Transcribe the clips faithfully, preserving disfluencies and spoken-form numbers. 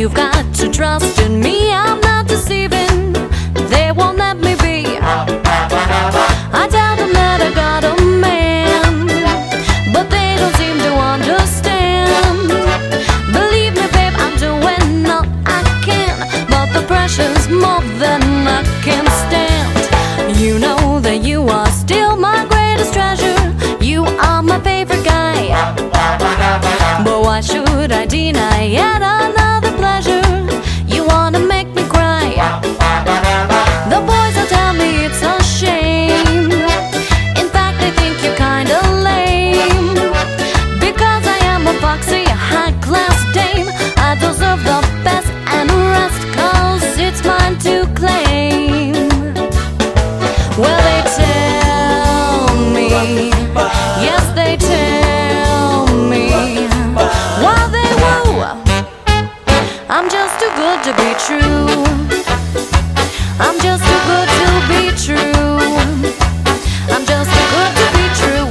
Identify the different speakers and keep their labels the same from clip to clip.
Speaker 1: You've got to trust in me, I'm not deceiving. They won't let me be. I tell them that I got a man, but they don't seem to understand. Believe me, babe, I'm doing all I can, but the pressure's more than I can stand. You know that you are still my greatest treasure. You are my favorite guy, but why should I deny yet another pleasure? You wanna make me cry. The boys will tell me it's a shame. In fact, they think you're kinda lame, because I am a foxy, high-class dame. I deserve the best and the rest, cause it's mine to claim. Well, they tell me, yes, they tell me, while they woo, I'm just too good to be true. I'm just too good to be true. I'm just too good to be true.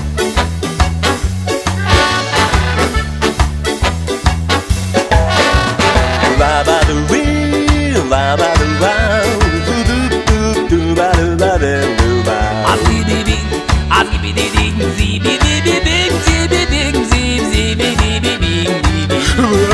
Speaker 2: La ba do wee, la ba do wow, do do do do ba do ba do ba.
Speaker 3: A zee bee bing, a zee bee dee ding, zee bee bee bee bing, zee bee bing, zee zee bee bee bee bing, zee bee.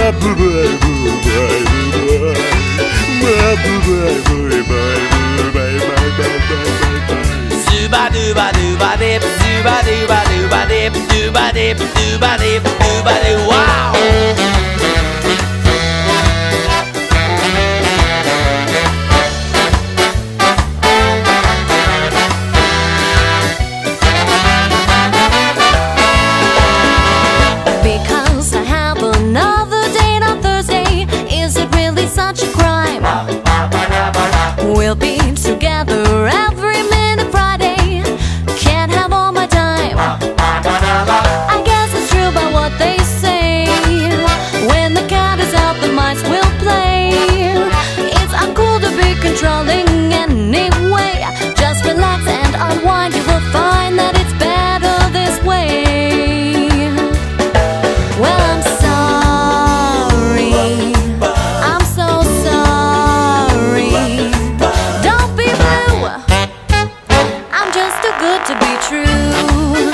Speaker 3: Zuba duba duba dip, zuba duba duba dip, duba dip, duba dip, duba dip, wow!
Speaker 1: Because I have another date on Thursday, is it really such a crime? We'll be together every minute Friday, can't have all my time. I guess it's true about what they say, when the cat is out the mice will play. It's uncool to be controlling anyway. Just relax and unwind, you will find that it's better this way. Well, I'm sorry, I'm so sorry. Don't be blue, I'm just too good to be true.